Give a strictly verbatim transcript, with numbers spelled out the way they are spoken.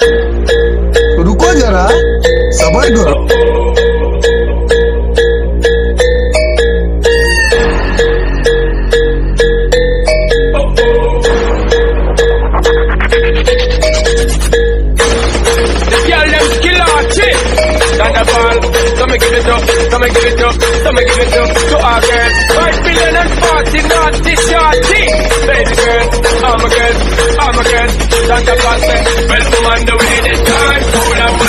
रुको जरा सबर करो। Come and give it up, come and give it up, come and give it up to our girl. Five billion and forty, naughty, shorty. Baby girl, I'm a girl, I'm a girl. That's a passing. Well, woman, the way this time, hold up.